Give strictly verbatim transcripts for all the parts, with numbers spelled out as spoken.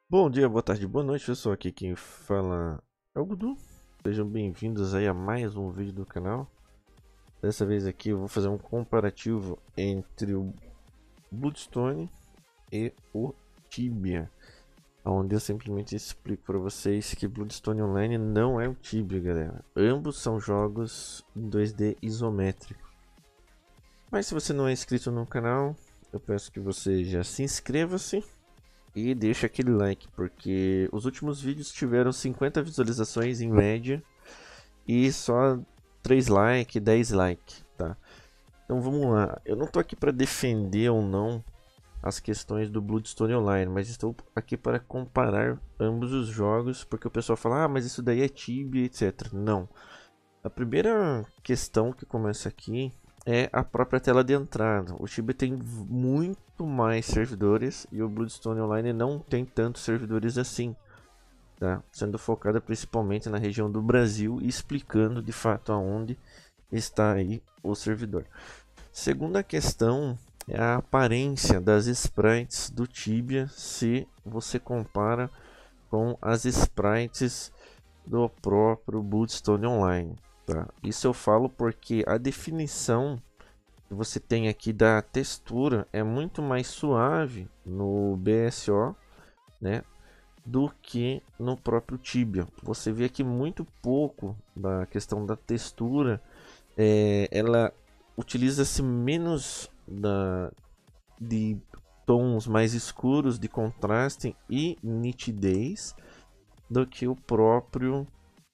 Bom dia, boa tarde, boa noite, pessoal. Aqui quem fala é o Gudu. Sejam bem-vindos aí a mais um vídeo do canal. Dessa vez aqui eu vou fazer um comparativo entre o Bloodstone e o Tibia, onde eu simplesmente explico para vocês que Bloodstone Online não é o Tibia, galera. Ambos são jogos em dois D isométrico. Mas se você não é inscrito no canal, eu peço que você já se inscreva-se e deixa aquele like, porque os últimos vídeos tiveram cinquenta visualizações em média e só três likes, dez likes, tá? Então vamos lá. Eu não tô aqui para defender ou não as questões do Bloodstone Online, mas estou aqui para comparar ambos os jogos, porque o pessoal fala: "Ah, mas isso daí é Tibia, etcétera" Não. A primeira questão que começa aqui é a própria tela de entrada. O Tibia tem muito mais servidores e o Bloodstone Online não tem tantos servidores assim, tá? Sendo focada principalmente na região do Brasil e explicando de fato aonde está aí o servidor. Segunda questão é a aparência das sprites do Tibia se você compara com as sprites do próprio Bloodstone Online. Tá? Isso eu falo porque a definição que você tem aqui da textura é muito mais suave no B S O, né, do que no próprio Tibia. Você vê aqui muito pouco da questão da textura, é, ela utiliza-se menos da, de tons mais escuros de contraste e nitidez do que o próprio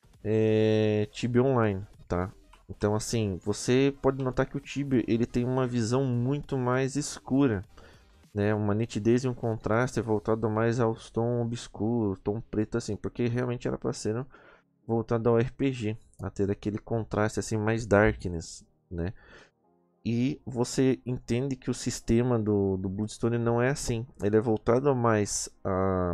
é, Tibia Online, tá? Então assim, você pode notar que o Tibia ele tem uma visão muito mais escura, né? Uma nitidez e um contraste voltado mais aos tons obscuros, tom preto assim, porque realmente era para ser voltado ao R P G, a ter aquele contraste assim mais darkness, né? E você entende que o sistema do, do Bloodstone não é assim, ele é voltado mais a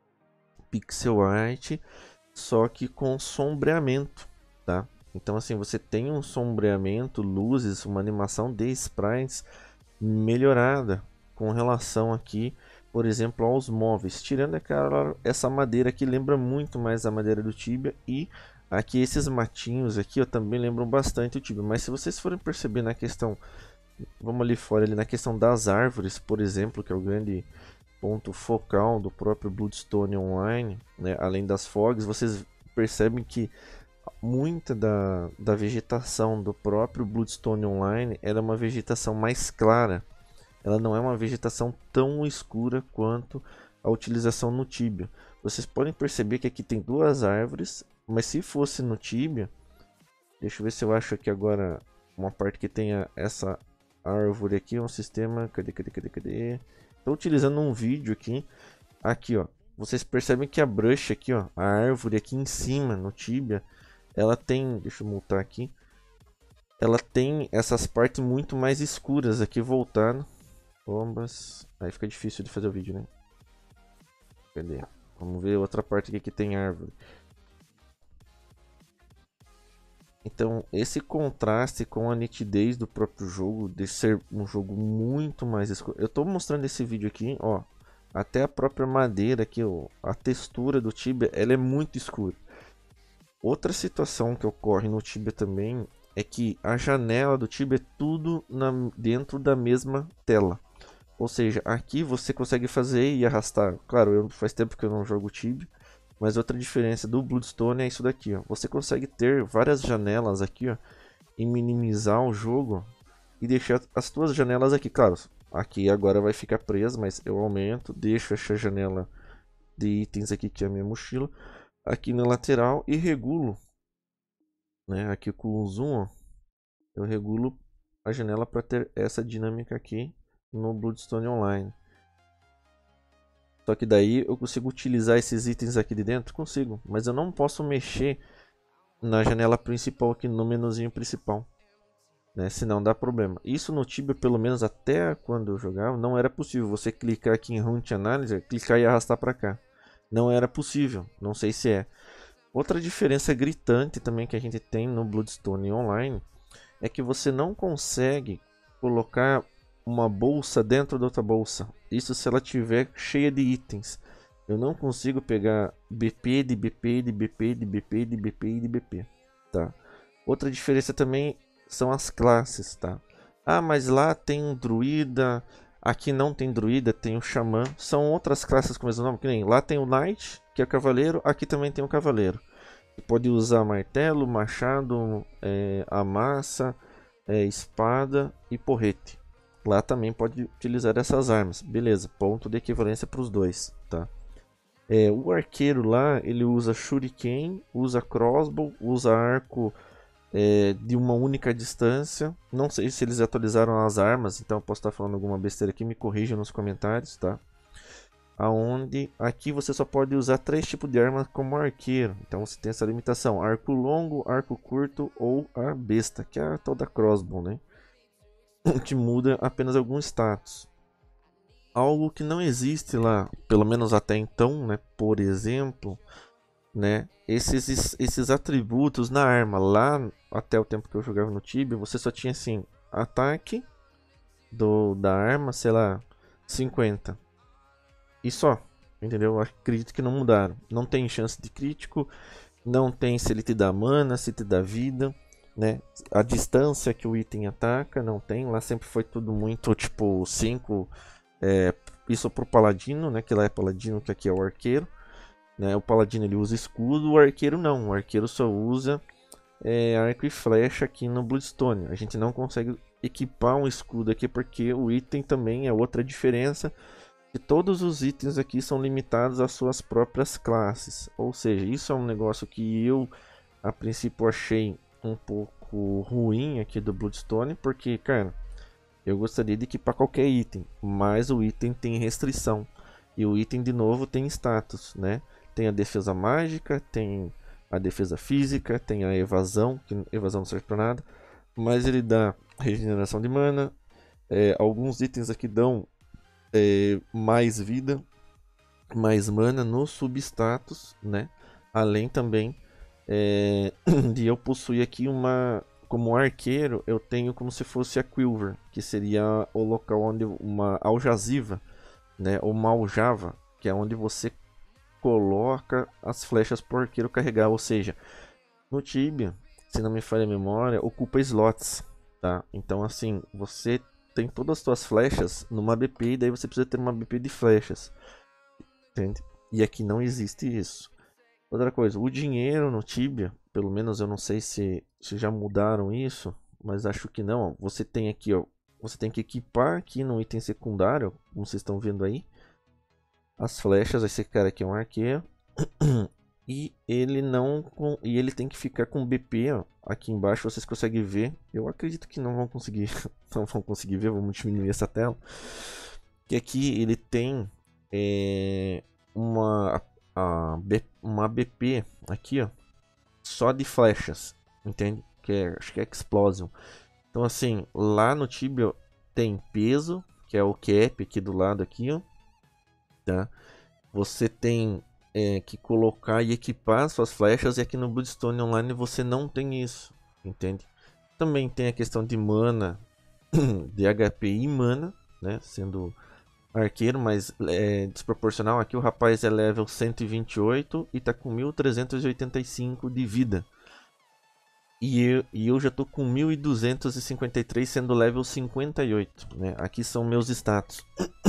pixel art, só que com sombreamento, tá? Então assim, você tem um sombreamento, luzes, uma animação de sprites melhorada com relação aqui, por exemplo, aos móveis. Tirando aquela, essa madeira que lembra muito mais a madeira do Tibia e aqui esses matinhos aqui ó, também lembram bastante o Tibia. Mas se vocês forem perceber na questão, vamos ali fora, ali na questão das árvores, por exemplo, que é o grande ponto focal do próprio Bloodstone Online, né? Além das fogs, vocês percebem que muita da, da vegetação do próprio Bloodstone Online era uma vegetação mais clara. Ela não é uma vegetação tão escura quanto a utilização no Tibia. Vocês podem perceber que aqui tem duas árvores, mas se fosse no Tibia, deixa eu ver se eu acho aqui agora uma parte que tenha essa árvore aqui, um sistema, cadê, cadê, cadê, cadê? Estou utilizando um vídeo aqui, aqui ó, vocês percebem que a brush aqui ó, a árvore aqui em cima no Tibia, ela tem, deixa eu multar aqui, ela tem essas partes muito mais escuras aqui voltando, bombas, aí fica difícil de fazer o vídeo, né? Cadê? Vamos ver outra parte aqui que tem árvore. Então, esse contraste com a nitidez do próprio jogo, de ser um jogo muito mais escuro. Eu estou mostrando esse vídeo aqui, ó, até a própria madeira aqui, ó, a textura do Tibia, ela é muito escura. Outra situação que ocorre no Tibia também é que a janela do Tibia é tudo na, dentro da mesma tela. Ou seja, aqui você consegue fazer e arrastar. Claro, eu, faz tempo que eu não jogo Tibia. Mas outra diferença do Bloodstone é isso daqui, ó. Você consegue ter várias janelas aqui, ó, e minimizar o jogo e deixar as tuas janelas aqui. Claro, aqui agora vai ficar preso, mas eu aumento, deixo essa janela de itens aqui que é a minha mochila aqui na lateral e regulo, né? Aqui com o zoom, ó, eu regulo a janela para ter essa dinâmica aqui no Bloodstone Online. Só que daí eu consigo utilizar esses itens aqui de dentro? Consigo, mas eu não posso mexer na janela principal aqui no menuzinho principal, né? Senão dá problema. Isso no Tibia, pelo menos até quando eu jogava, não era possível. Você clicar aqui em Hunt Analyzer, clicar e arrastar para cá. Não era possível, não sei se é. Outra diferença gritante também que a gente tem no Bloodstone Online é que você não consegue colocar uma bolsa dentro da outra bolsa. Isso se ela tiver cheia de itens. Eu não consigo pegar B P de B P de B P de B P de B P de B P, tá? Outra diferença também são as classes, tá? Ah, mas lá tem um druida, aqui não tem druida, tem o xamã. São outras classes com o mesmo nome, que nem lá tem o knight, que é o cavaleiro, aqui também tem o cavaleiro. Você pode usar martelo, machado, é, amassa, é, espada e porrete. Lá também pode utilizar essas armas. Beleza, ponto de equivalência para os dois, tá? É, o arqueiro lá, ele usa shuriken, usa crossbow, usa arco é, de uma única distância. Não sei se eles atualizaram as armas, então eu posso estar falando alguma besteira aqui, me corrija nos comentários, tá? Aonde aqui você só pode usar três tipos de armas como arqueiro. Então você tem essa limitação: arco longo, arco curto ou a besta, que é a tal da crossbow, né? Que muda apenas alguns status. Algo que não existe lá, pelo menos até então, né? Por exemplo, né? Esses, esses atributos na arma. Lá, até o tempo que eu jogava no Tibia, você só tinha assim, ataque do, da arma, sei lá, cinquenta. E só, entendeu? Eu acredito que não mudaram. Não tem chance de crítico, não tem se ele te dá mana, se te dá vida, né? A distância que o item ataca, não tem. Lá sempre foi tudo muito tipo cinco. É, isso pro paladino, né? Que lá é paladino, que aqui é o arqueiro, né? O paladino ele usa escudo, o arqueiro não. O arqueiro só usa é, arco e flecha aqui no Bloodstone. A gente não consegue equipar um escudo aqui porque o item também é outra diferença. Que todos os itens aqui são limitados às suas próprias classes. Ou seja, isso é um negócio que eu a princípio achei um pouco ruim aqui do Bloodstone, porque, cara, eu gostaria de equipar qualquer item, mas o item tem restrição. E o item, de novo, tem status, né? Tem a defesa mágica, tem a defesa física, tem a evasão, que evasão não serve para nada. Mas ele dá regeneração de mana. É, alguns itens aqui dão é, mais vida, mais mana no substatus, né? Além também é, de eu possuir aqui uma... Como arqueiro, eu tenho como se fosse a Quiver, que seria o local onde uma aljaziva, né, ou uma aljava, que é onde você coloca as flechas para o arqueiro carregar. Ou seja, no Tibia, se não me falha a memória, ocupa slots, tá? Então, assim, você tem todas as suas flechas numa B P e daí você precisa ter uma B P de flechas, entende? E aqui não existe isso. Outra coisa, o dinheiro no Tibia, pelo menos eu não sei se, se já mudaram isso, mas acho que não. Você tem aqui, ó, você tem que equipar aqui no item secundário, como vocês estão vendo aí, as flechas. Esse cara aqui é um arqueiro e ele não e ele tem que ficar com B P, ó, aqui embaixo vocês conseguem ver. Eu acredito que não vão conseguir, não vão conseguir ver. Vamos diminuir essa tela. Que aqui ele tem é, uma a, uma B P aqui, ó, só de flechas, entende? Que é, acho que é Explosion. Então, assim, lá no Tibia tem peso, que é o cap aqui do lado aqui, ó, tá? Você tem é, que colocar e equipar suas flechas, e aqui no Bloodstone Online você não tem isso, entende? Também tem a questão de mana, de H P e mana, né? Sendo arqueiro, mas é desproporcional. Aqui o rapaz é level cento e vinte e oito e tá com mil trezentos e oitenta e cinco de vida. E eu, e eu já tô com mil duzentos e cinquenta e três, sendo level cinquenta e oito, né? Aqui são meus status.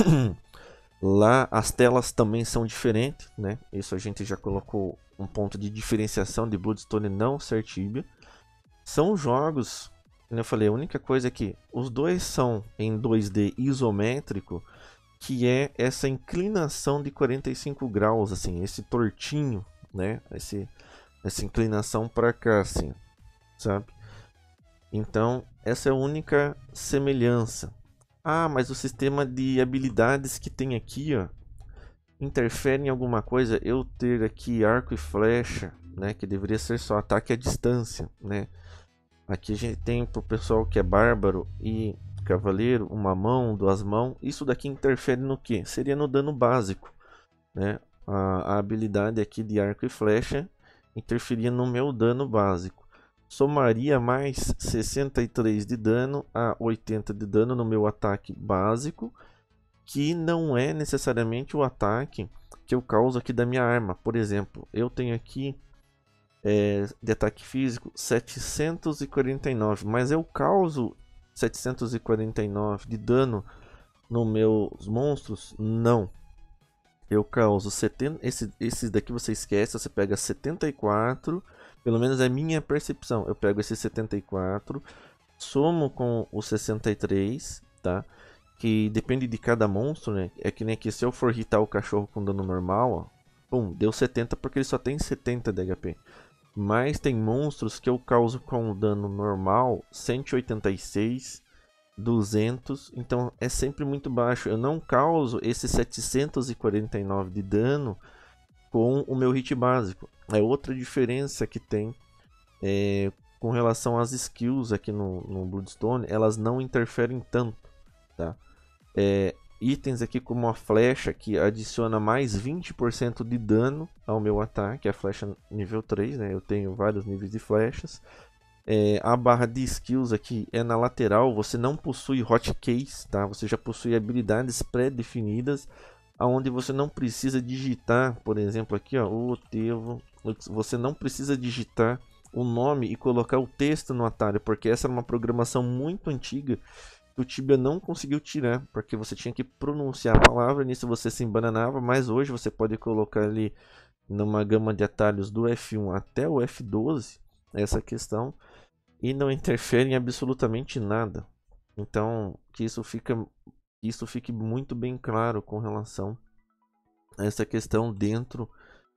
Lá as telas também são diferentes, né? Isso a gente já colocou um ponto de diferenciação de Bloodstone não ser Tibia. São jogos, como eu falei, a única coisa é que os dois são em dois D isométrico, que é essa inclinação de quarenta e cinco graus, assim, esse tortinho, né? Esse, essa inclinação para cá, assim, sabe? Então, essa é a única semelhança. Ah, mas o sistema de habilidades que tem aqui, ó, interfere em alguma coisa. Eu ter aqui arco e flecha, né? Que deveria ser só ataque à distância, né? Aqui a gente tem pro pessoal que é bárbaro e cavaleiro, uma mão, duas mãos. Isso daqui interfere no que? Seria no dano básico, né? A, a habilidade aqui de arco e flecha interferia no meu dano básico. Somaria mais sessenta e três de dano a oitenta de dano no meu ataque básico, que não é necessariamente o ataque que eu causo aqui da minha arma. Por exemplo, eu tenho aqui é, de ataque físico setecentos e quarenta e nove, mas eu causo setecentos e quarenta e nove de dano nos meus monstros? Não. Eu causo setenta, esse, esse daqui você esquece, você pega setenta e quatro, pelo menos é minha percepção. Eu pego esse setenta e quatro, somo com o sessenta e três, tá? Que depende de cada monstro, né? É que nem aqui, se eu for hitar o cachorro com dano normal, ó, pum, deu setenta porque ele só tem setenta de H P. Mas tem monstros que eu causo com dano normal cento e oitenta e seis, duzentos, então é sempre muito baixo. Eu não causo esses setecentos e quarenta e nove de dano com o meu hit básico. É outra diferença que tem é, com relação às skills aqui no, no Bloodstone, elas não interferem tanto, tá? É, itens aqui como a flecha que adiciona mais vinte por cento de dano ao meu ataque, a flecha nível três, né? Eu tenho vários níveis de flechas. É, a barra de skills aqui é na lateral, você não possui hotkeys, tá? Você já possui habilidades pré-definidas, onde você não precisa digitar, por exemplo aqui, ó, o Otevo, você não precisa digitar o nome e colocar o texto no atalho, porque essa é uma programação muito antiga que o Tibia não conseguiu tirar, porque você tinha que pronunciar a palavra, nisso você se embananava, mas hoje você pode colocar ali numa gama de atalhos do F um até o F doze, essa questão, e não interfere em absolutamente nada. Então, que isso fica que isso fique muito bem claro com relação a essa questão dentro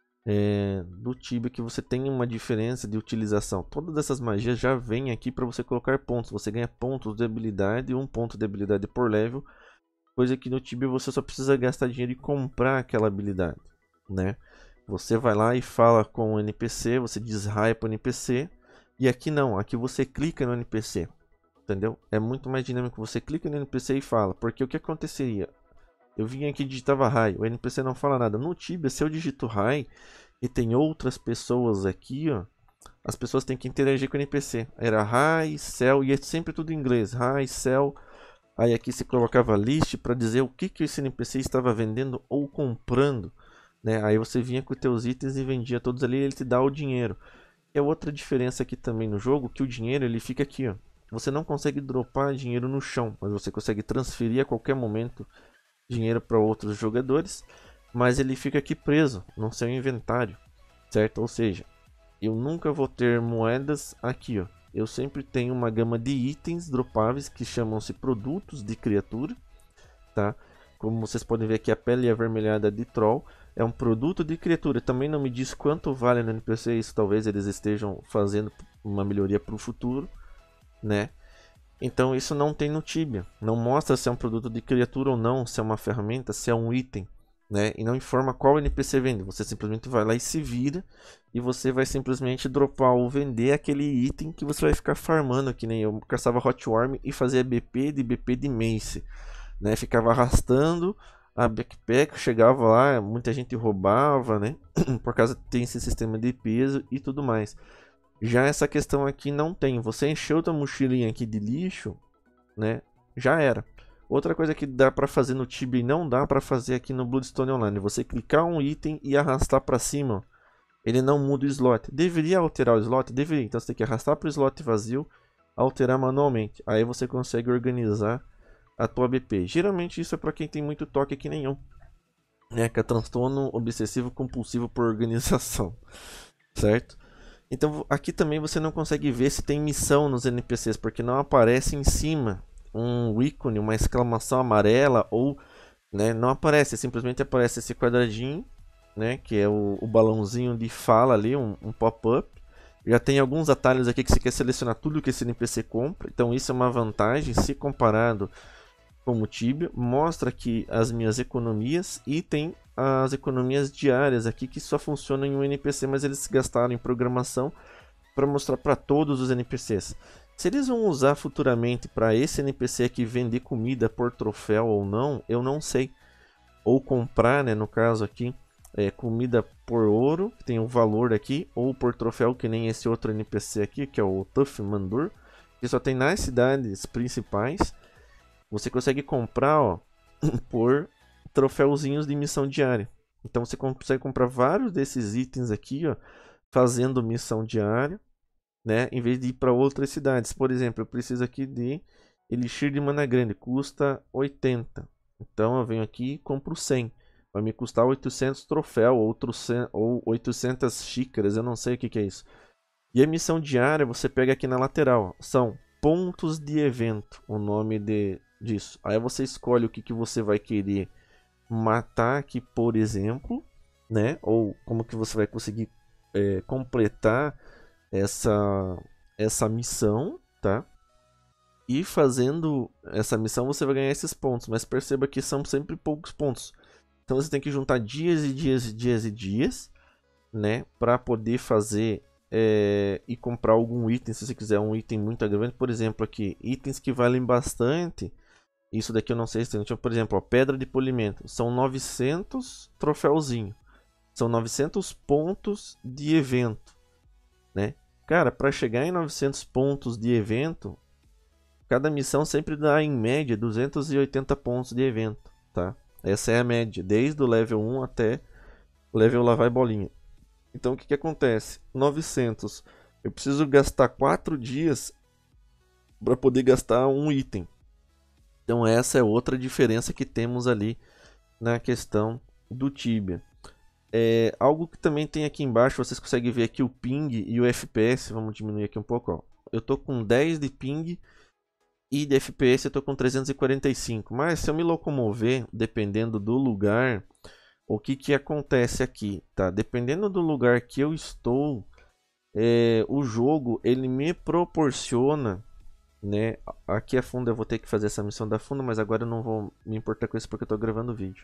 é, do Tibia, que você tem uma diferença de utilização. Todas essas magias já vêm aqui para você colocar pontos. Você ganha pontos de habilidade, um ponto de habilidade por level, coisa que no Tibia você só precisa gastar dinheiro e comprar aquela habilidade, né? Você vai lá e fala com o N P C, você deshypa o N P C. E aqui não, aqui você clica no N P C, entendeu? É muito mais dinâmico, você clica no N P C e fala, porque o que aconteceria? Eu vim aqui e digitava Hi, o N P C não fala nada. No Tibia, se eu digito Hi e tem outras pessoas aqui, ó, as pessoas têm que interagir com o N P C. Era Hi, Cell, e é sempre tudo em inglês, Hi, Cell. Aí aqui se colocava list para dizer o que, que esse N P C estava vendendo ou comprando, né? Aí você vinha com os teus itens e vendia todos ali e ele te dá o dinheiro. É outra diferença aqui também no jogo, que o dinheiro ele fica aqui, ó. Você não consegue dropar dinheiro no chão, mas você consegue transferir a qualquer momento dinheiro para outros jogadores, mas ele fica aqui preso no seu inventário, certo? Ou seja, eu nunca vou ter moedas aqui, ó. Eu sempre tenho uma gama de itens dropáveis que chamam-se produtos de criatura, tá? Como vocês podem ver aqui, a pele avermelhada de troll é um produto de criatura. Também não me diz quanto vale no N P C, isso talvez eles estejam fazendo uma melhoria para o futuro, né? Então isso não tem no Tibia. Não mostra se é um produto de criatura ou não, se é uma ferramenta, se é um item, né? E não informa qual N P C vende. Você simplesmente vai lá e se vira, e você vai simplesmente dropar ou vender aquele item que você vai ficar farmando, que nem eu caçava Hotworm e fazia B P de B P de Mace, né? Ficava arrastando a backpack, chegava lá, muita gente roubava, né? Por causa tem esse sistema de peso e tudo mais. Já essa questão aqui não tem. Você encheu tua mochilinha aqui de lixo, né? Já era. Outra coisa que dá para fazer no Tibia e não dá para fazer aqui no Bloodstone Online, você clicar um item e arrastar para cima, ele não muda o slot. Deveria alterar o slot? Deveria. Então você tem que arrastar para o slot vazio, alterar manualmente. Aí você consegue organizar a tua B P. Geralmente isso é para quem tem muito toque que nem eu, né? Que é transtorno obsessivo compulsivo por organização, certo? Então aqui também você não consegue ver se tem missão nos N P Cs, porque não aparece em cima um ícone, uma exclamação amarela, ou, né, não aparece, simplesmente aparece esse quadradinho, né, que é o, o balãozinho de fala ali, um, um pop-up. Já tem alguns atalhos aqui que você quer selecionar tudo que esse N P C compra, então isso é uma vantagem se comparado com o Tibia. Mostra aqui as minhas economias e tem as economias diárias aqui que só funcionam em um N P C, mas eles gastaram em programação para mostrar para todos os N P Cs. Se eles vão usar futuramente para esse N P C aqui vender comida por troféu ou não, eu não sei. Ou comprar, né, no caso aqui, é, comida por ouro, que tem um valor aqui, ou por troféu, que nem esse outro N P C aqui, que é o Tuff Mandur, que só tem nas cidades principais. Você consegue comprar, ó, por troféuzinhos de missão diária, Então você consegue comprar vários desses itens aqui, ó, fazendo missão diária, né? Em vez de ir para outras cidades. Por exemplo, eu preciso aqui de Elixir de Mana Grande, custa oitenta. Então eu venho aqui e compro cem. Vai me custar oitocentos troféus ou oitocentas xícaras, eu não sei o que, que é isso. E a missão diária você pega aqui na lateral, ó, são pontos de evento, o nome de, disso. Aí você escolhe o que, que você vai querer matar aqui, por exemplo, né? Ou como que você vai conseguir é, completar essa, essa missão, tá? E fazendo essa missão você vai ganhar esses pontos, mas perceba que são sempre poucos pontos. Então você tem que juntar dias e dias e dias e dias, né? Para poder fazer é, e comprar algum item, se você quiser um item muito grande. Por exemplo, aqui, itens que valem bastante. Isso daqui eu não sei se tem. Por exemplo, ó, pedra de polimento. São novecentos troféuzinho. São novecentos pontos de evento, né? Cara, para chegar em novecentos pontos de evento, cada missão sempre dá em média duzentos e oitenta pontos de evento, tá? Essa é a média, desde o level um até o level lá vai bolinha. Então o que que acontece? novecentos. Eu preciso gastar quatro dias para poder gastar um item. Então essa é outra diferença que temos ali na questão do Tibia. É, algo que também tem aqui embaixo, vocês conseguem ver aqui o ping e o F P S. Vamos diminuir aqui um pouco, ó. Eu tô com dez de ping e de F P S eu tô com trezentos e quarenta e cinco. Mas se eu me locomover, dependendo do lugar, o que que acontece aqui, tá? Dependendo do lugar que eu estou, é, o jogo ele me proporciona, né? Aqui a funda eu vou ter que fazer essa missão da funda, mas agora eu não vou me importar com isso porque eu tô gravando o vídeo.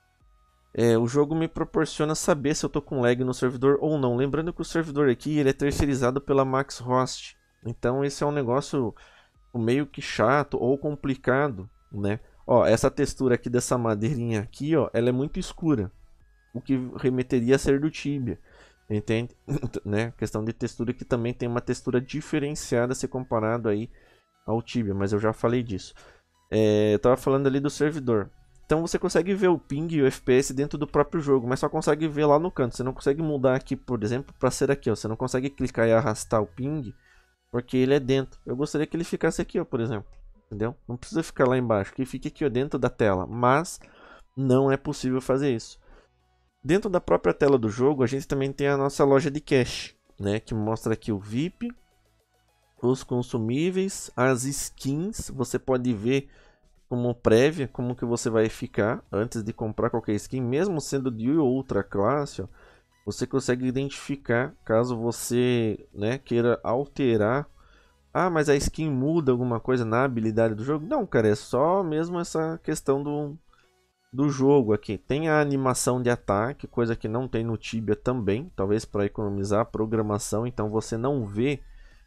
É, o jogo me proporciona saber se eu tô com lag no servidor ou não. Lembrando que o servidor aqui ele é terceirizado pela Max Host. Então esse é um negócio meio que chato ou complicado, né? Ó, essa textura aqui dessa madeirinha aqui, ó, ela é muito escura. O que remeteria a ser do Tibia. Entende? Né? Questão de textura que também tem uma textura diferenciada se comparado aí ao Tibia, mas eu já falei disso. É, eu tava falando ali do servidor. Então você consegue ver o ping e o F P S dentro do próprio jogo, mas só consegue ver lá no canto. Você não consegue mudar aqui, por exemplo, para ser aqui, ó. Você não consegue clicar e arrastar o ping, porque ele é dentro. Eu gostaria que ele ficasse aqui, ó, por exemplo. Entendeu? Não precisa ficar lá embaixo, que fique aqui, ó, dentro da tela. Mas não é possível fazer isso. Dentro da própria tela do jogo, a gente também tem a nossa loja de cash, né? Que mostra aqui o V I P, os consumíveis, as skins. Você pode ver como prévia como que você vai ficar antes de comprar qualquer skin, mesmo sendo de outra classe, ó, você consegue identificar caso você, né, queira alterar. Ah, mas a skin muda alguma coisa na habilidade do jogo? Não, cara, é só mesmo essa questão do, do jogo aqui. Tem a animação de ataque, coisa que não tem no Tibia também, talvez para economizar a programação, então você não vê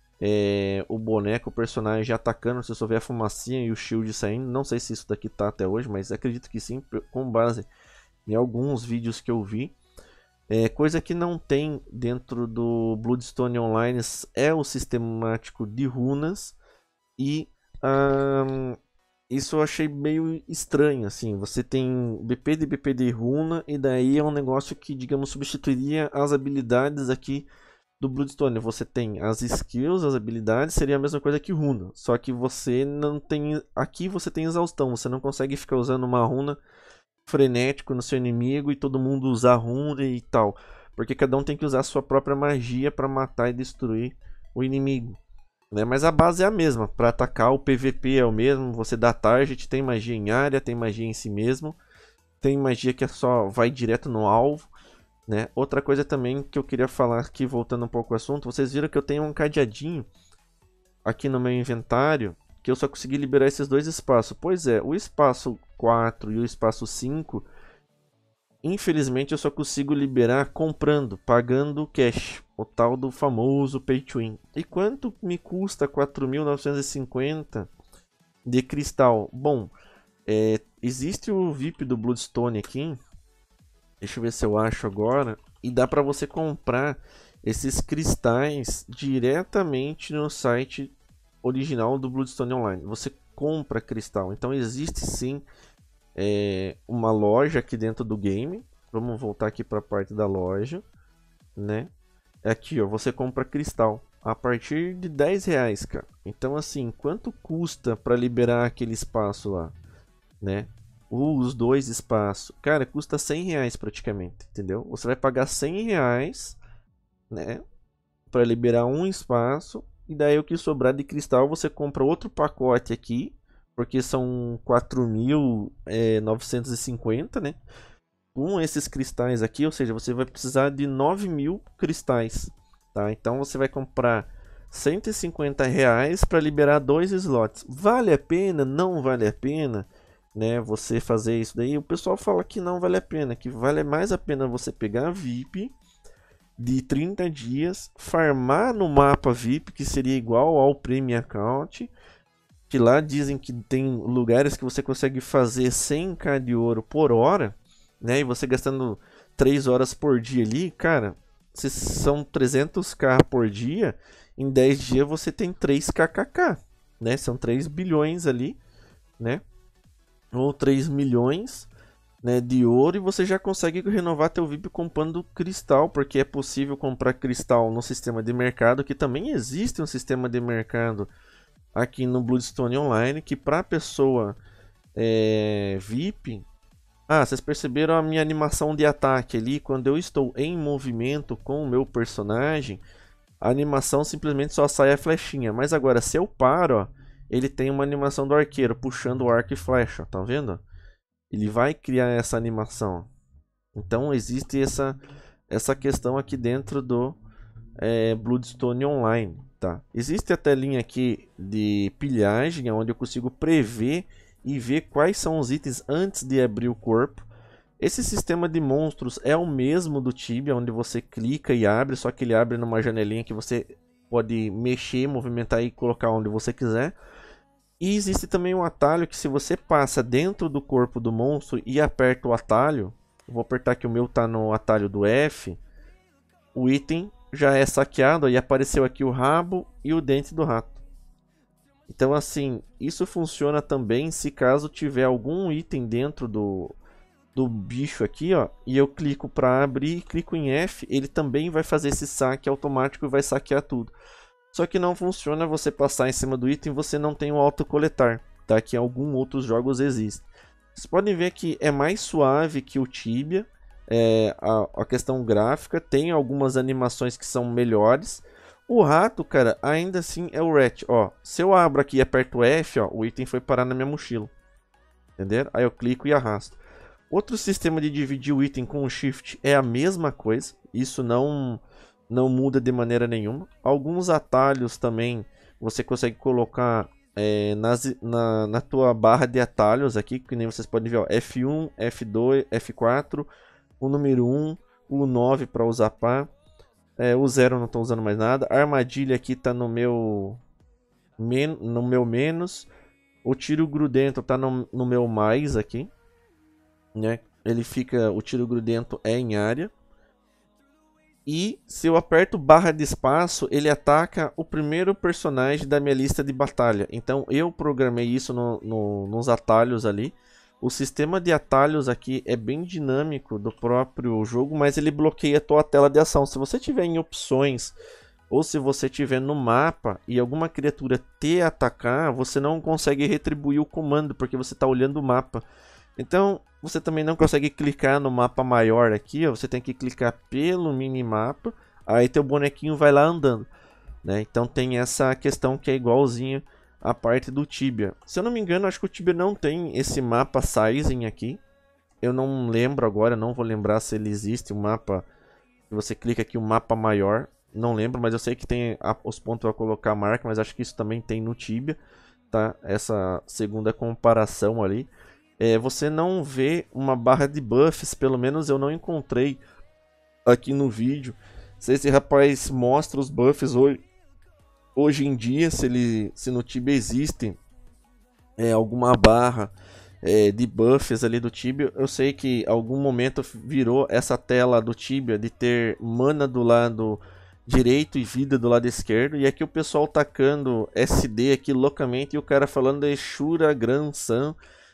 é, o boneco, o personagem atacando, você só vê a fumacinha e o shield saindo. Não sei se isso daqui tá até hoje, mas acredito que sim, com base em alguns vídeos que eu vi. É, coisa que não tem dentro do Bloodstone Online é o sistemático de runas. E hum, isso eu achei meio estranho, assim. Você tem B P de B P de runa, e daí é um negócio que, digamos, substituiria as habilidades aqui do Bloodstone. Você tem as skills, as habilidades, seria a mesma coisa que runa. Só que você não tem... Aqui você tem exaustão, você não consegue ficar usando uma runa frenético no seu inimigo e todo mundo usar runa e tal. Porque cada um tem que usar a sua própria magia para matar e destruir o inimigo, né? Mas a base é a mesma. Para atacar, o P V P é o mesmo. Você dá target, tem magia em área, tem magia em si mesmo. Tem magia que é só vai direto no alvo, né? Outra coisa também que eu queria falar aqui, voltando um pouco ao assunto, vocês viram que eu tenho um cadeadinho aqui no meu inventário, que eu só consegui liberar esses dois espaços. Pois é, o espaço quatro e o espaço cinco, infelizmente eu só consigo liberar comprando, pagando cash, o tal do famoso pay to win. E quanto me custa quatro mil novecentos e cinquenta de cristal? Bom, é, existe o V I P do Bloodstone aqui. Deixa eu ver se eu acho agora. E dá para você comprar esses cristais diretamente no site original do Bloodstone Online. Você compra cristal. Então existe sim é, uma loja aqui dentro do game. vamos voltar aqui para a parte da loja, né? Aqui, ó, você compra cristal a partir de dez reais, cara. Então, assim, quanto custa para liberar aquele espaço lá, né? Os dois espaços, cara, custa cem reais praticamente, entendeu? Você vai pagar cem reais, né, para liberar um espaço. E daí o que sobrar de cristal você compra outro pacote aqui, porque são quatro mil novecentos e cinquenta, né? Com esses cristais aqui, ou seja, você vai precisar de nove mil cristais, tá? Então você vai comprar cento e cinquenta reais para liberar dois slots. Vale a pena? Não vale a pena, né? Você fazer isso daí? O pessoal fala que não vale a pena, que vale mais a pena você pegar a V I P de trinta dias, farmar no mapa V I P, que seria igual ao Premium Account, que lá dizem que tem lugares que você consegue fazer cem k de ouro por hora, né? E você gastando três horas por dia ali, cara, se são trezentos k por dia, em dez dias você tem três kkk, né? São três bilhões ali, né? Ou três milhões, né, de ouro, e você já consegue renovar teu V I P comprando cristal, porque é possível comprar cristal no sistema de mercado, que também existe um sistema de mercado aqui no Bloodstone Online, que para a pessoa é, V I P... Ah, vocês perceberam a minha animação de ataque ali? Quando eu estou em movimento com o meu personagem, a animação simplesmente só sai a flechinha. Mas agora, se eu paro, ó, ele tem uma animação do arqueiro, puxando o arco e flecha, tá vendo? Ele vai criar essa animação. Então existe essa, essa questão aqui dentro do é, Bloodstone Online, tá? Existe a telinha aqui de pilhagem, onde eu consigo prever e ver quais são os itens antes de abrir o corpo. Esse sistema de monstros é o mesmo do Tibia, onde você clica e abre, só que ele abre numa janelinha que você pode mexer, movimentar e colocar onde você quiser. E existe também um atalho que, se você passa dentro do corpo do monstro e aperta o atalho, vou apertar que o meu tá no atalho do F, o item já é saqueado e apareceu aqui o rabo e o dente do rato. Então, assim, isso funciona também se caso tiver algum item dentro do, do bicho aqui, ó, e eu clico para abrir, clico em F, ele também vai fazer esse saque automático e vai saquear tudo. Só que não funciona você passar em cima do item, você não tem o autocoletar, tá? Que em alguns outros jogos existe. Vocês podem ver que é mais suave que o Tibia, é, a, a questão gráfica, tem algumas animações que são melhores. O rato, cara, ainda assim é o Rat, ó. Se eu abro aqui e aperto F, ó, o item foi parar na minha mochila. Entendeu? Aí eu clico e arrasto. Outro sistema de dividir o item com o Shift é a mesma coisa. Isso não... não muda de maneira nenhuma. Alguns atalhos também você consegue colocar é, nas, na, na tua barra de atalhos aqui, que nem vocês podem ver, ó, F um, F dois, F quatro, o número um, o nove para usar pá, é, o zero não estou usando mais nada, a armadilha aqui está no meu, men, no meu menos, o tiro grudento está no, no meu mais aqui, né? Ele fica, o tiro grudento é em área. E se eu aperto barra de espaço, ele ataca o primeiro personagem da minha lista de batalha. Então eu programei isso no, no, nos atalhos ali. O sistema de atalhos aqui é bem dinâmico do próprio jogo, mas ele bloqueia a tua tela de ação. Se você tiver em opções, ou se você tiver no mapa e alguma criatura te atacar, você não consegue retribuir o comando, porque você está olhando o mapa. Então, você também não consegue clicar no mapa maior aqui, ó, você tem que clicar pelo minimapa, aí teu bonequinho vai lá andando, né? Então tem essa questão que é igualzinho a parte do Tibia. Se eu não me engano, acho que o Tibia não tem esse mapa sizing aqui. Eu não lembro agora, não vou lembrar se ele existe um mapa, você clica aqui, um mapa maior, não lembro, mas eu sei que tem a, os pontos para colocar a marca, mas acho que isso também tem no Tibia, tá? Essa segunda comparação ali. É, você não vê uma barra de buffs, pelo menos eu não encontrei aqui no vídeo. Se esse rapaz mostra os buffs hoje, hoje em dia, se, ele, se no Tibia existe é, alguma barra é, de buffs ali do Tibia. Eu sei que em algum momento virou essa tela do Tibia de ter mana do lado direito e vida do lado esquerdo. E aqui o pessoal tacando S D aqui loucamente e o cara falando de Shura Gran San.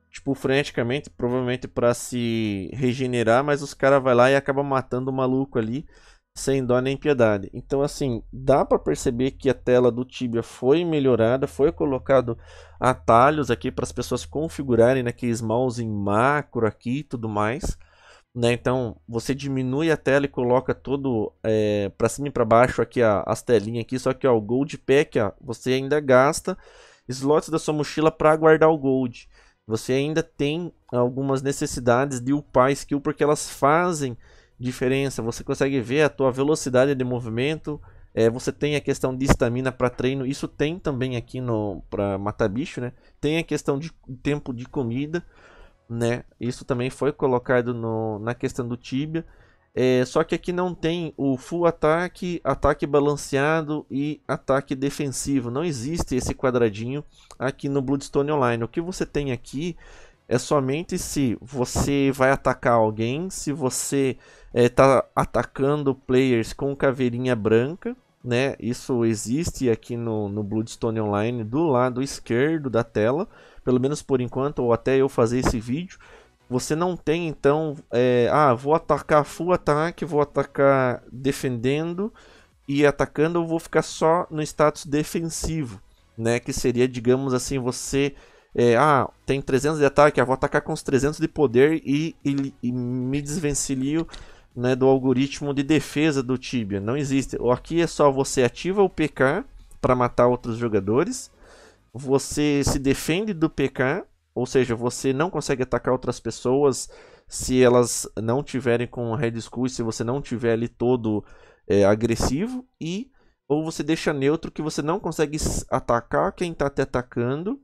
tipo, freneticamente, provavelmente para se regenerar, mas os caras vai lá e acaba matando o maluco ali, sem dó nem piedade. Então, assim, dá para perceber que a tela do Tibia foi melhorada, foi colocado atalhos aqui para as pessoas configurarem naqueles mouse em macro aqui e tudo mais, né? Então, você diminui a tela e coloca todo é, para cima e para baixo aqui a, as telinhas aqui, só que ó, o Gold Pack, ó, você ainda gasta slots da sua mochila para guardar o Gold. Você ainda tem algumas necessidades de upar skill porque elas fazem diferença. Você consegue ver a tua velocidade de movimento, é, você tem a questão de estamina para treino, isso tem também aqui no para matar bicho, né? Tem a questão de tempo de comida, né? Isso também foi colocado no, na questão do Tibia. É, só que aqui não tem o full ataque, ataque balanceado e ataque defensivo. Não existe esse quadradinho aqui no Bloodstone Online. O que você tem aqui é somente se você vai atacar alguém, se você está é, atacando players com caveirinha branca, né? Isso existe aqui no, no Bloodstone Online do lado esquerdo da tela, pelo menos por enquanto, ou até eu fazer esse vídeo. Você não tem então, é, ah, vou atacar full ataque, vou atacar defendendo e atacando, eu vou ficar só no status defensivo, né? Que seria, digamos assim, você, é, ah, tem trezentos de ataque, ah, vou atacar com os trezentos de poder e, e, e me desvencilho, né, do algoritmo de defesa do Tibia. Não existe. Aqui é só você ativa o P K para matar outros jogadores, você se defende do P K. Ou seja, você não consegue atacar outras pessoas se elas não tiverem com Red Skull, se você não tiver ali todo é, agressivo. E ou você deixa neutro que você não consegue atacar quem está te atacando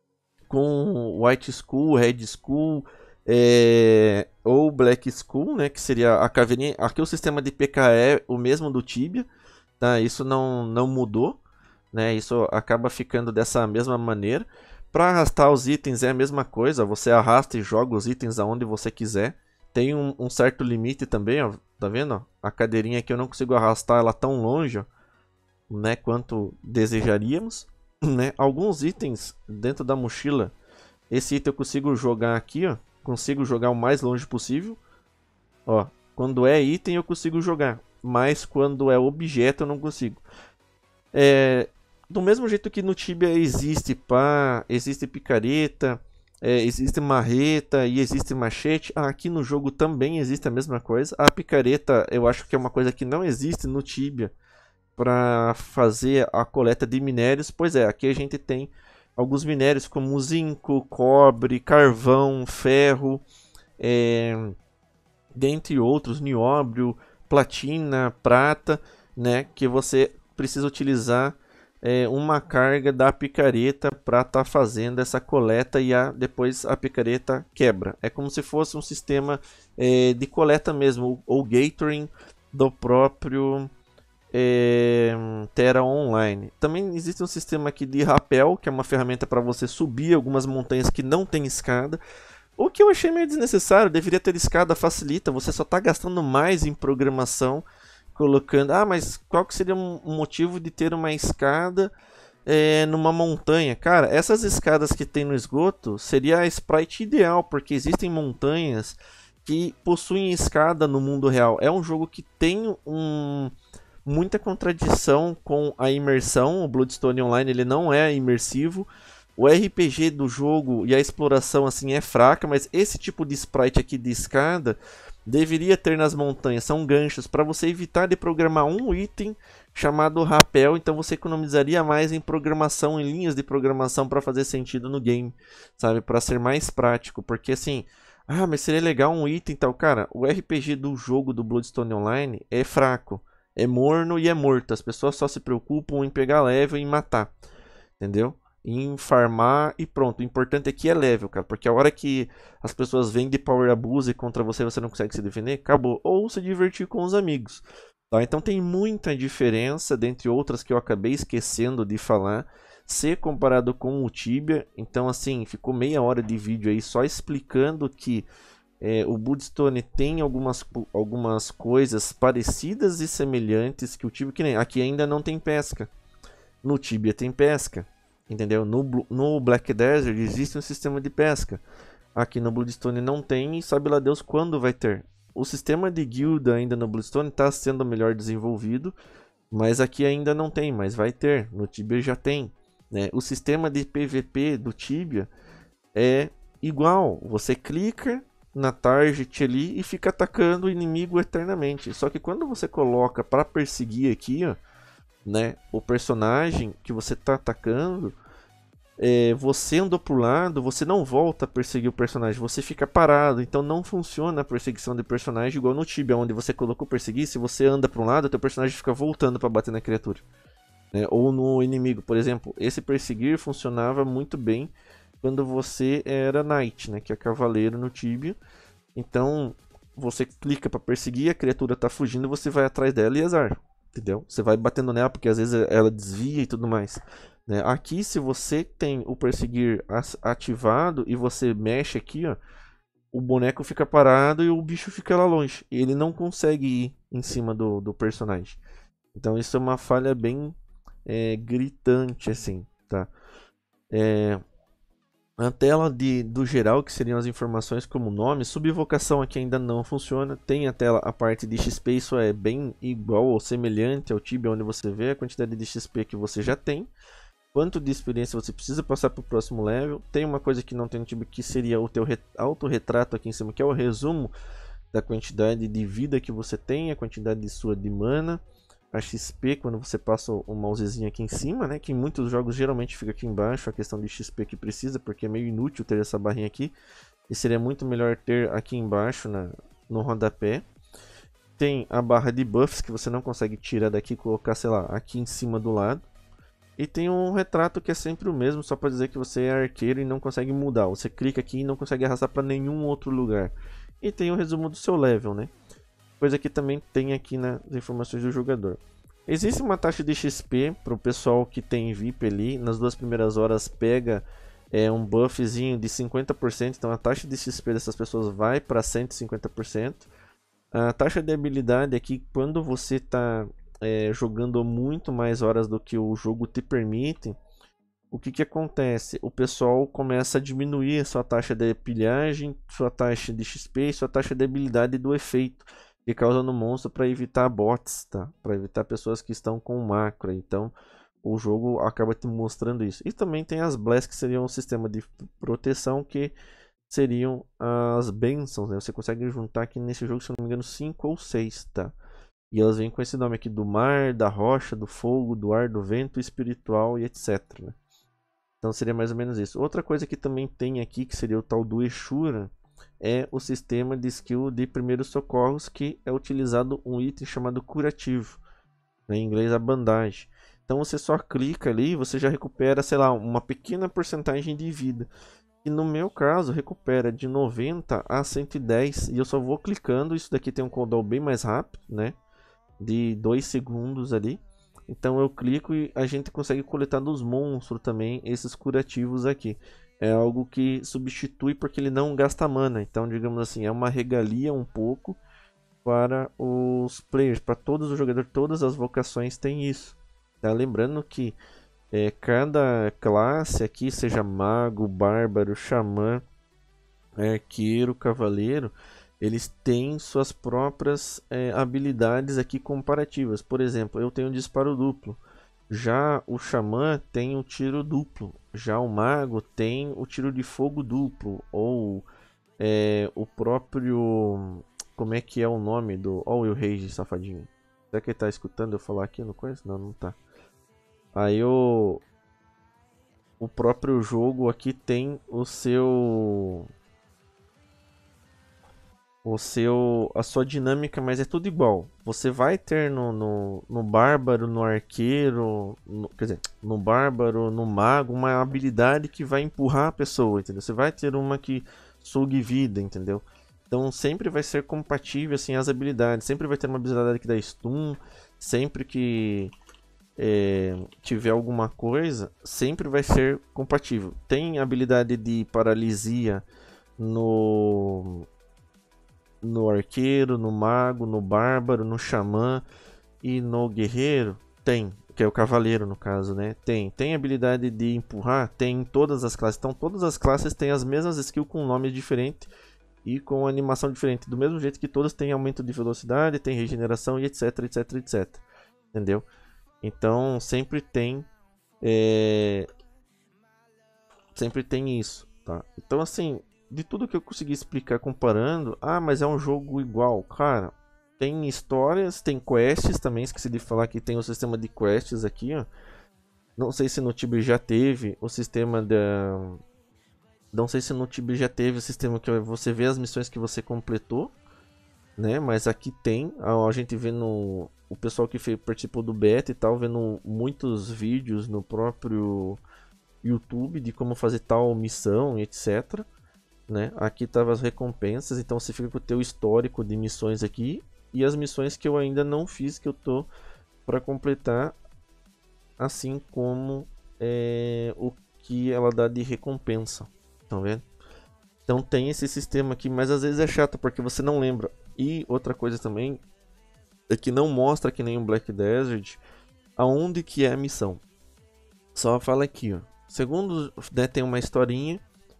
com White Skull, Red Skull é, ou Black Skull, né, que seria a caveirinha. Aqui o sistema de P K é o mesmo do Tibia, tá? Isso não, não mudou, né? Isso acaba ficando dessa mesma maneira. Para arrastar os itens é a mesma coisa, você arrasta e joga os itens aonde você quiser. Tem um, um certo limite também, ó, tá vendo? Ó? A cadeirinha aqui eu não consigo arrastar ela tão longe, ó, né, quanto desejaríamos, né? Alguns itens dentro da mochila, esse item eu consigo jogar aqui, ó, consigo jogar o mais longe possível. Ó, quando é item eu consigo jogar, mas quando é objeto eu não consigo. É... Do mesmo jeito que no Tibia existe pá, existe picareta, é, existe marreta e existe machete, ah, aqui no jogo também existe a mesma coisa. A picareta eu acho que é uma coisa que não existe no Tibia para fazer a coleta de minérios. Pois é, aqui a gente tem alguns minérios como zinco, cobre, carvão, ferro, é, dentre outros, nióbio, platina, prata, né, que você precisa utilizar É uma carga da picareta para estar tá fazendo essa coleta e a, depois a picareta quebra. É como se fosse um sistema é, de coleta mesmo, ou gathering do próprio é, Terra Online. Também existe um sistema aqui de rapel, que é uma ferramenta para você subir algumas montanhas que não tem escada. O que eu achei meio desnecessário, deveria ter escada, facilita, você só está gastando mais em programação, colocando, ah, mas qual que seria um motivo de ter uma escada é, numa montanha? Cara, essas escadas que tem no esgoto seria a sprite ideal, porque existem montanhas que possuem escada no mundo real. É um jogo que tem um, muita contradição com a imersão. O Bloodstone Online ele não é imersivo. O R P G do jogo e a exploração assim é fraca, mas esse tipo de sprite aqui de escada deveria ter nas montanhas. São ganchos para você evitar de programar um item chamado rapel, então você economizaria mais em programação, em linhas de programação para fazer sentido no game, sabe, para ser mais prático, porque assim, ah, mas seria legal um item tal, cara, o R P G do jogo do Bloodstone Online é fraco, é morno e é morto, as pessoas só se preocupam em pegar level e matar, entendeu? Em farmar e pronto. O importante aqui é level, cara, porque a hora que as pessoas vêm de power abuse contra você, você não consegue se defender, acabou. Ou se divertir com os amigos, tá? Então tem muita diferença, dentre outras que eu acabei esquecendo de falar, se comparado com o Tibia. Então assim, ficou meia hora de vídeo aí só explicando que é, o Bloodstone tem algumas, algumas coisas parecidas e semelhantes que o Tibia, que nem aqui ainda não tem pesca, no Tibia tem pesca. Entendeu? No, no Black Desert existe um sistema de pesca. Aqui no Bloodstone não tem e sabe lá Deus quando vai ter. O sistema de guilda ainda no Bloodstone está sendo melhor desenvolvido, mas aqui ainda não tem, mas vai ter. No Tibia já tem, né? O sistema de P V P do Tibia é igual. Você clica na target ali e fica atacando o inimigo eternamente. Só que quando você coloca para perseguir aqui, ó, né, o personagem que você está atacando, é, você andou pro lado, você não volta a perseguir o personagem, você fica parado. Então não funciona a perseguição de personagem igual no Tibia, onde você colocou perseguir. Se você anda para um lado, teu personagem fica voltando para bater na criatura, né? Ou no inimigo, por exemplo. Esse perseguir funcionava muito bem quando você era Knight, né, que é cavaleiro no Tibia. Então você clica para perseguir, a criatura tá fugindo, você vai atrás dela e azar, entendeu? Você vai batendo nela porque às vezes ela desvia e tudo mais, né? Aqui, se você tem o perseguir ativado e você mexe aqui, ó, o boneco fica parado e o bicho fica lá longe. E ele não consegue ir em cima do, do personagem. Então isso é uma falha bem é, gritante, assim, tá? É, a tela de, do geral, que seriam as informações como nome, subvocação aqui ainda não funciona. Tem a tela, a parte de X P, isso é bem igual ou semelhante ao Tibia, onde você vê a quantidade de X P que você já tem. Quanto de experiência você precisa passar para o próximo level. Tem uma coisa que não tem no Tibia, que seria o teu autorretrato aqui em cima, que é o resumo da quantidade de vida que você tem, a quantidade de sua de mana, a X P quando você passa o mousezinho aqui em cima, né? Que em muitos jogos geralmente fica aqui embaixo, a questão de X P que precisa, porque é meio inútil ter essa barrinha aqui. E seria muito melhor ter aqui embaixo na, no rodapé. Tem a barra de buffs que você não consegue tirar daqui e colocar, sei lá, aqui em cima do lado. E tem um retrato que é sempre o mesmo, só para dizer que você é arqueiro e não consegue mudar. Você clica aqui e não consegue arrastar para nenhum outro lugar. E tem o resumo do seu level, né? Coisa que também tem aqui nas informações do jogador. Existe uma taxa de X P para o pessoal que tem V I P ali. Nas duas primeiras horas pega é, um buffzinho de cinquenta por cento. Então a taxa de X P dessas pessoas vai para cento e cinquenta por cento. A taxa de habilidade aqui, quando você está É, jogando muito mais horas do que o jogo te permite, o que, que acontece? O pessoal começa a diminuir a sua taxa de pilhagem, sua taxa de X P e sua taxa de habilidade do efeito que causa no monstro para evitar bots, tá? Para evitar pessoas que estão com macro. Então o jogo acaba te mostrando isso. E também tem as Bless, que seriam um sistema de proteção, que seriam as bênçãos, né? Você consegue juntar aqui nesse jogo, se não me engano, cinco ou seis, tá? E elas vêm com esse nome aqui do mar, da rocha, do fogo, do ar, do vento espiritual e etcétera, né? Então seria mais ou menos isso. Outra coisa que também tem aqui, que seria o tal do Eshura, é o sistema de skill de primeiros socorros, que é utilizado um item chamado curativo, né? Em inglês a bandagem. Então você só clica ali e você já recupera, sei lá, uma pequena porcentagem de vida. E no meu caso, recupera de noventa a cento e dez. E eu só vou clicando. Isso daqui tem um cooldown bem mais rápido, né? De dois segundos ali. Então eu clico e a gente consegue coletar dos monstros também esses curativos aqui. É algo que substitui porque ele não gasta mana. Então, digamos assim, é uma regalia um pouco para os players, para todos os jogadores, todas as vocações tem isso. Tá? Lembrando que é, cada classe aqui, seja mago, bárbaro, xamã, arqueiro, cavaleiro, eles têm suas próprias é, habilidades aqui comparativas. Por exemplo, eu tenho um disparo duplo. Já o xamã tem um tiro duplo. Já o mago tem o tiro de fogo duplo. Ou é, o próprio... Como é que é o nome do... Ó, o Will Rage, safadinho. Será que ele tá escutando eu falar aqui? Não conheço? Não, não tá. Aí o... O próprio jogo aqui tem o seu... o seu, a sua dinâmica, mas é tudo igual. Você vai ter no, no, no bárbaro, no arqueiro, no, quer dizer, no bárbaro, no mago, uma habilidade que vai empurrar a pessoa, entendeu? Você vai ter uma que sugue vida, entendeu? Então sempre vai ser compatível assim as habilidades. Sempre vai ter uma habilidade que dá stun, sempre que é, tiver alguma coisa, sempre vai ser compatível. Tem habilidade de paralisia no no arqueiro, no mago, no bárbaro, no xamã e no guerreiro? Tem. que é o cavaleiro no caso, né? Tem, tem habilidade de empurrar, tem em todas as classes. Então todas as classes têm as mesmas skills com nome diferente e com animação diferente, do mesmo jeito que todas têm aumento de velocidade, tem regeneração e etc, etc, etc. Entendeu? Então sempre tem é... sempre tem isso, tá? Então assim, de tudo que eu consegui explicar comparando, ah, mas é um jogo igual, cara. Tem histórias, tem quests também, esqueci de falar que tem o sistema de quests aqui, ó. Não sei se no Tibia já teve o sistema da... Não sei se no Tibia já teve o sistema que você vê as missões que você completou, né? Mas aqui tem, a gente vê no... O pessoal que fez, participou do beta e tal, vendo muitos vídeos no próprio YouTube de como fazer tal missão e etc, né? Aqui tava as recompensas, então você fica com o teu histórico de missões aqui. E as missões que eu ainda não fiz, que eu tô para completar, assim como é, o que ela dá de recompensa, estão vendo? Então tem esse sistema aqui, mas às vezes é chato porque você não lembra. E outra coisa também é que não mostra, que nem um Black Desert, aonde que é a missão. Só fala aqui, ó. Segundo, né, tem uma historinha.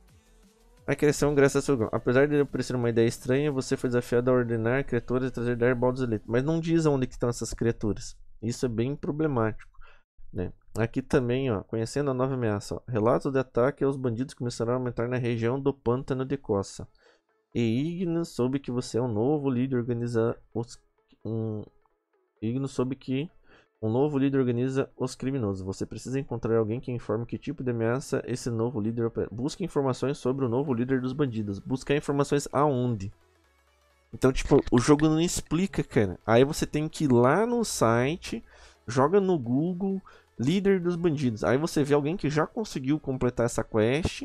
A criação graças a seu grão. Apesar de parecer uma ideia estranha, você foi desafiado a ordenar criaturas e trazer dar baldos eleitos. Mas não diz onde que estão essas criaturas. Isso é bem problemático, né? Aqui também, ó, conhecendo a nova ameaça, ó, relatos de ataque aos bandidos começaram a aumentar na região do Pântano de Cossa. E Ignis soube que você é um novo líder organiza os um Ignis soube que um novo líder organiza os criminosos. Você precisa encontrar alguém que informe que tipo de ameaça esse novo líder opera. Busque informações sobre o novo líder dos bandidos. Buscar informações aonde? Então, tipo, o jogo não explica, cara. Aí você tem que ir lá no site, joga no Google, líder dos bandidos. Aí você vê alguém que já conseguiu completar essa quest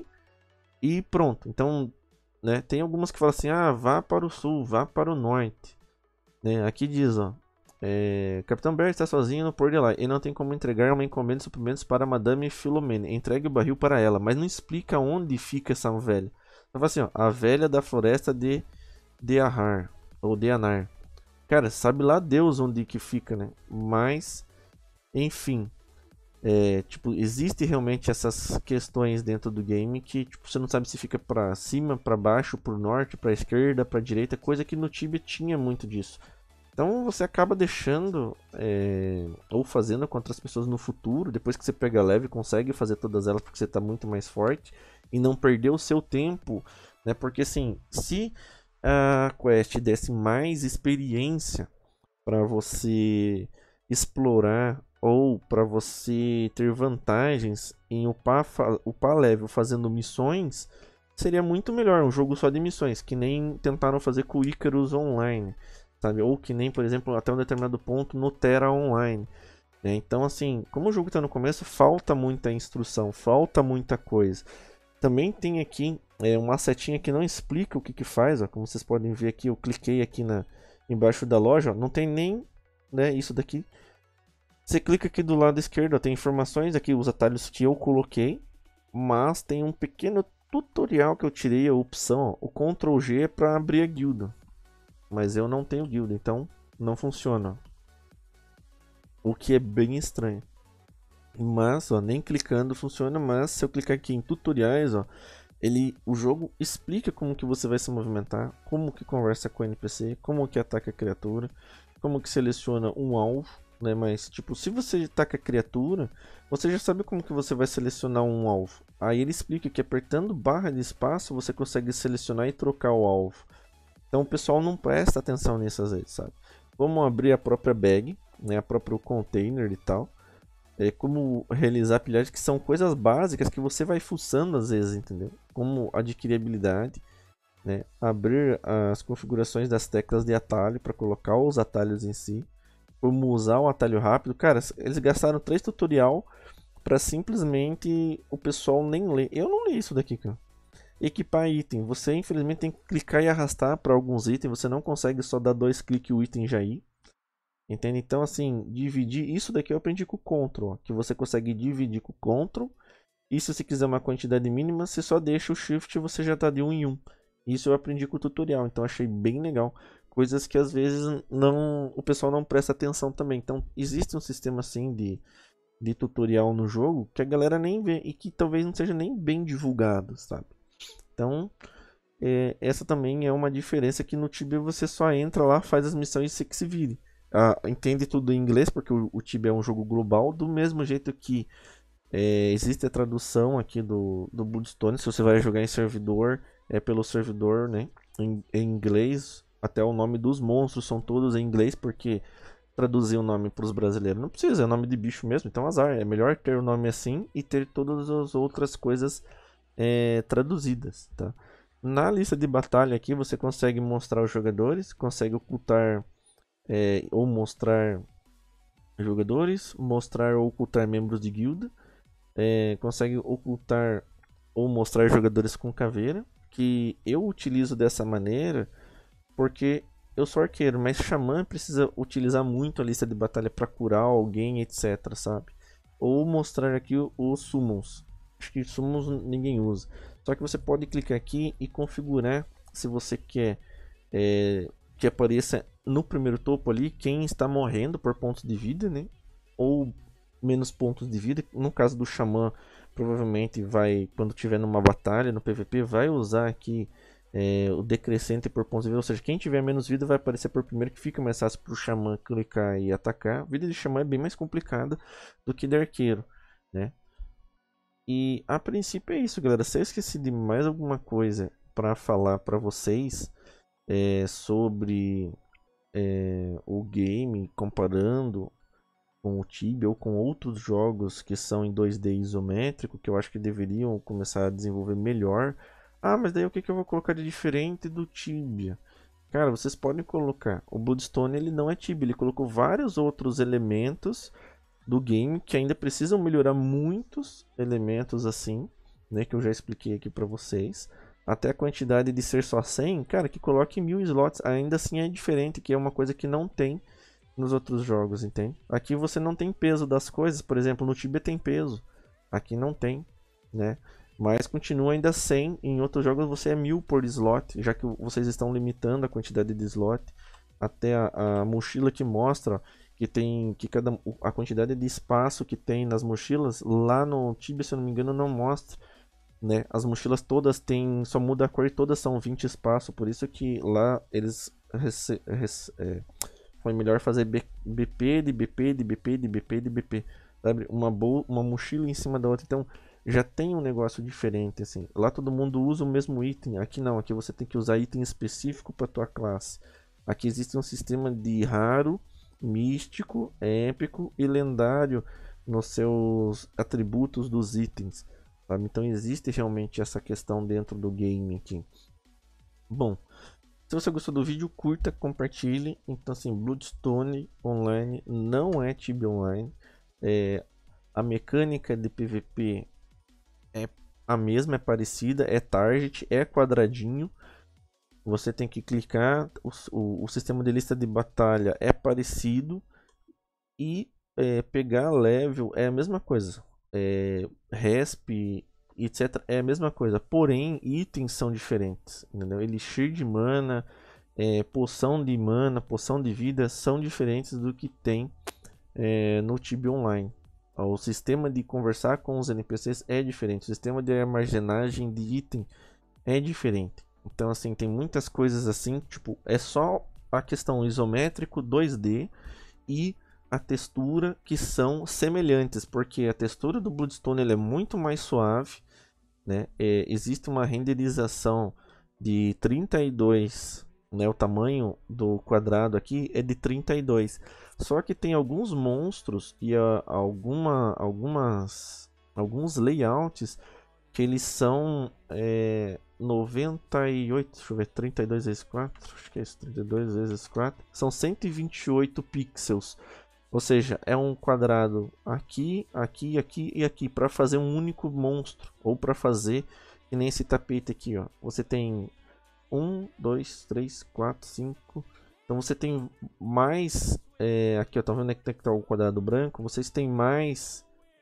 e pronto. Então, né, tem algumas que falam assim, ah, vá para o sul, vá para o norte. Né, aqui diz, ó. É, Capitão Bert está sozinho no Pôr de Lá e não tem como entregar uma encomenda de suprimentos para Madame Philomene. Entregue o barril para ela, mas não explica onde fica essa velha. Então assim, ó, a velha da floresta de Deahar ou Deanar. Cara, sabe lá Deus onde que fica, né? Mas, enfim, é, tipo, existe realmente essas questões dentro do game que tipo, você não sabe se fica para cima, para baixo, para norte, para esquerda, para direita, coisa que no Tibia tinha muito disso. Então você acaba deixando é, ou fazendo com outras pessoas no futuro, depois que você pega leve, consegue fazer todas elas porque você está muito mais forte e não perder o seu tempo, né? Porque assim, se a quest desse mais experiência para você explorar ou para você ter vantagens em upar, upar level fazendo missões, seria muito melhor um jogo só de missões, que nem tentaram fazer com o Icarus Online. Sabe? Ou que nem, por exemplo, até um determinado ponto no Terra Online, né? Então, assim, como o jogo está no começo, falta muita instrução, falta muita coisa. Também tem aqui é, uma setinha que não explica o que que faz, ó. Como vocês podem ver aqui, eu cliquei aqui na, embaixo da loja, ó, não tem nem, né, isso daqui. Você clica aqui do lado esquerdo, ó, tem informações aqui, os atalhos que eu coloquei, mas tem um pequeno tutorial que eu tirei, a opção, ó, o control G é para abrir a guilda. Mas eu não tenho guilda, então não funciona. O que é bem estranho. Mas, ó, nem clicando funciona, mas se eu clicar aqui em tutoriais, ó, ele, o jogo explica como que você vai se movimentar, como que conversa com o N P C, como que ataca a criatura, como que seleciona um alvo, né? Mas, tipo, se você ataca a criatura, você já sabe como que você vai selecionar um alvo. Aí ele explica que apertando barra de espaço, você consegue selecionar e trocar o alvo. Então o pessoal não presta atenção nisso às vezes, sabe? Como abrir a própria bag, né, a próprio container e tal. É, como realizar pilhagem, que são coisas básicas que você vai fuçando às vezes, entendeu? Como adquirir habilidade, né? Abrir as configurações das teclas de atalho para colocar os atalhos em si. Como usar o atalho rápido. Cara, eles gastaram três tutorial para simplesmente o pessoal nem ler. Eu não li isso daqui, cara. Equipar item, você infelizmente tem que clicar e arrastar para alguns itens, você não consegue só dar dois cliques e o item já ir. Entende? Então assim, dividir, isso daqui eu aprendi com o Ctrl, ó, que você consegue dividir com o Ctrl. E se você quiser uma quantidade mínima, você só deixa o Shift e você já está de um em um. Isso eu aprendi com o tutorial, então achei bem legal coisas que às vezes não, o pessoal não presta atenção também. Então existe um sistema assim de, de tutorial no jogo que a galera nem vê e que talvez não seja nem bem divulgado, sabe? Então é, essa também é uma diferença que no Tibia você só entra lá, faz as missões e você que se vire. Ah, entende tudo em inglês porque o, o Tibia é um jogo global, do mesmo jeito que é, existe a tradução aqui do, do Bloodstone. Se você vai jogar em servidor, é pelo servidor, né, em, em inglês. Até o nome dos monstros são todos em inglês, porque traduzir o nome para os brasileiros não precisa, é nome de bicho mesmo, então azar. É melhor ter o nome assim e ter todas as outras coisas é, traduzidas, tá? Na lista de batalha aqui você consegue mostrar os jogadores, consegue ocultar é, ou mostrar jogadores, mostrar ou ocultar membros de guilda, é, consegue ocultar ou mostrar jogadores com caveira, que eu utilizo dessa maneira porque eu sou arqueiro, mas xamã precisa utilizar muito a lista de batalha para curar alguém, etc, sabe? Ou mostrar aqui os summons. Acho que summons ninguém usa. Só que você pode clicar aqui e configurar se você quer é, que apareça no primeiro topo ali quem está morrendo por pontos de vida, né? Ou menos pontos de vida. No caso do xamã, provavelmente vai, quando tiver numa batalha no P V P, vai usar aqui é, o decrescente por pontos de vida. Ou seja, quem tiver menos vida vai aparecer por primeiro, que fica mais fácil para o xamã clicar e atacar. A vida de xamã é bem mais complicada do que de arqueiro, né? E a princípio é isso, galera. Se eu esqueci de mais alguma coisa para falar para vocês é, sobre é, o game, comparando com o Tibia ou com outros jogos que são em dois D isométrico, que eu acho que deveriam começar a desenvolver melhor. Ah, mas daí o que, que eu vou colocar de diferente do Tibia? Cara, vocês podem colocar. O Bloodstone ele não é Tibia, ele colocou vários outros elementos do game que ainda precisam melhorar muitos elementos assim, né, que eu já expliquei aqui para vocês. Até a quantidade de ser só cem, cara, que coloque mil slots, ainda assim é diferente, que é uma coisa que não tem nos outros jogos, entende? Aqui você não tem peso das coisas, por exemplo, no Tibia tem peso, aqui não tem, né? Mas continua ainda cem, em outros jogos você é mil por slot, já que vocês estão limitando a quantidade de slot. Até a, a mochila que mostra, ó, que tem que cada a quantidade de espaço que tem nas mochilas, lá no Tibia, se eu não me engano, não mostra, né? As mochilas todas têm, só muda a cor e todas são vinte espaço, por isso que lá eles rece, rece, é, foi melhor fazer B, BP de BP de BP de BP de BP, sabe? Uma boa, uma mochila em cima da outra, então já tem um negócio diferente assim. Lá todo mundo usa o mesmo item, aqui não, aqui você tem que usar item específico para tua classe. Aqui existe um sistema de raro, místico, épico e lendário nos seus atributos dos itens, sabe? Então existe realmente essa questão dentro do game aqui. Bom, se você gostou do vídeo, curta, compartilhe. Então assim, Bloodstone Online não é Tibia Online. É, a mecânica de P V P é a mesma, é parecida, é target, é quadradinho. Você tem que clicar, o, o, o sistema de lista de batalha é parecido e é, pegar level é a mesma coisa. É, resp, etcétera é a mesma coisa, porém itens são diferentes, entendeu? Elixir de mana, é, poção de mana, poção de vida são diferentes do que tem é, no Tibia Online. O sistema de conversar com os N P Cs é diferente, o sistema de armazenagem de item é diferente. Então assim, tem muitas coisas assim, tipo, é só a questão isométrico dois D e a textura que são semelhantes, porque a textura do Bloodstone ele é muito mais suave, né? É, existe uma renderização de trinta e dois, né? O tamanho do quadrado aqui é de trinta e dois. Só que tem alguns monstros e a, alguma, algumas, alguns layouts que eles são é, noventa e oito, deixa eu ver, trinta e dois vezes quatro, acho que é isso, trinta e dois vezes quatro, são cento e vinte e oito pixels. Ou seja, é um quadrado aqui, aqui, aqui e aqui para fazer um único monstro, ou para fazer que nem esse tapete aqui, ó. Você tem um, dois, três, quatro, cinco. Então você tem mais é, aqui, ó, tá vendo que tá o quadrado branco? Vocês têm mais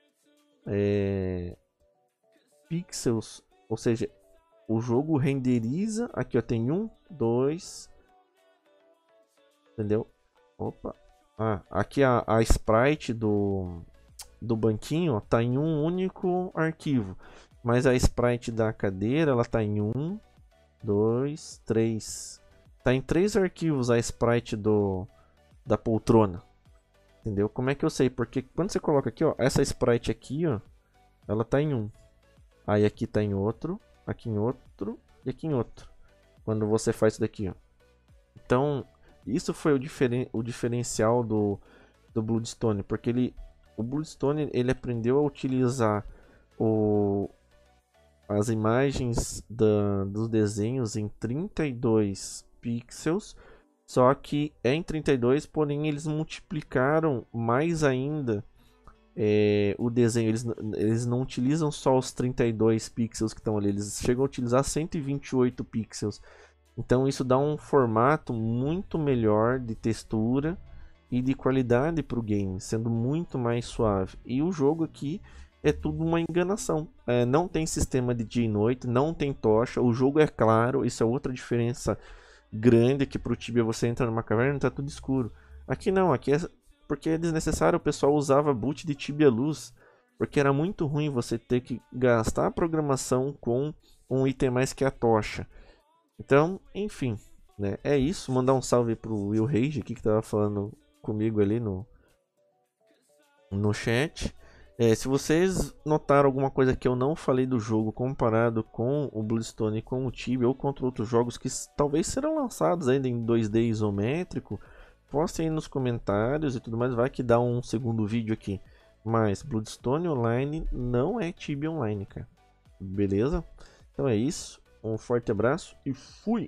é, pixels, ou seja, o jogo renderiza aqui, ó, tem um, dois, Entendeu? Opa. Ah, aqui a, a sprite do, do banquinho ó, tá em um único arquivo. Mas a sprite da cadeira, ela tá em um, dois, três. Tá em três arquivos a sprite do, da poltrona. Entendeu? Como é que eu sei? Porque quando você coloca aqui, ó, essa sprite aqui, ó, ela tá em um. Aí aqui tá em outro, aqui em outro e aqui em outro. Quando você faz isso daqui, ó. Então, isso foi o, diferen o diferencial do, do Bloodstone, porque ele, o Bloodstone ele aprendeu a utilizar o, as imagens da, dos desenhos em trinta e dois pixels, só que é em trinta e dois, porém eles multiplicaram mais ainda é, o desenho. Eles, eles não utilizam só os trinta e dois pixels que estão ali, eles chegam a utilizar cento e vinte e oito pixels. Então isso dá um formato muito melhor de textura e de qualidade para o game, sendo muito mais suave. E o jogo aqui é tudo uma enganação. É, não tem sistema de dia e noite, não tem tocha, o jogo é claro, isso é outra diferença grande, que para o Tibia você entra numa caverna e está tudo escuro. Aqui não, aqui é porque é desnecessário, o pessoal usava boot de Tibia Luz, porque era muito ruim você ter que gastar a programação com um item mais que a tocha. Então, enfim, né? É isso. Mandar um salve pro Will Rage aqui que tava falando comigo ali no, no chat. É, se vocês notaram alguma coisa que eu não falei do jogo comparado com o Bloodstone e com o Tibia ou contra outros jogos que talvez serão lançados ainda em dois D isométrico, postem aí nos comentários e tudo mais. Vai que dá um segundo vídeo aqui. Mas Bloodstone Online não é Tibia Online, cara. Beleza? Então é isso. Um forte abraço e fui!